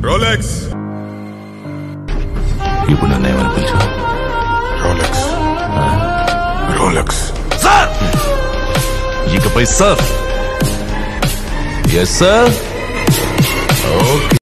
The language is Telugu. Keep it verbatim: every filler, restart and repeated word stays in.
రోలెక్స్. ఇప్పుడు నన్ను ఏమని పిలిచా? Rolex Rolex sir. ఇకపై సార్. Yes sir. ఓకే.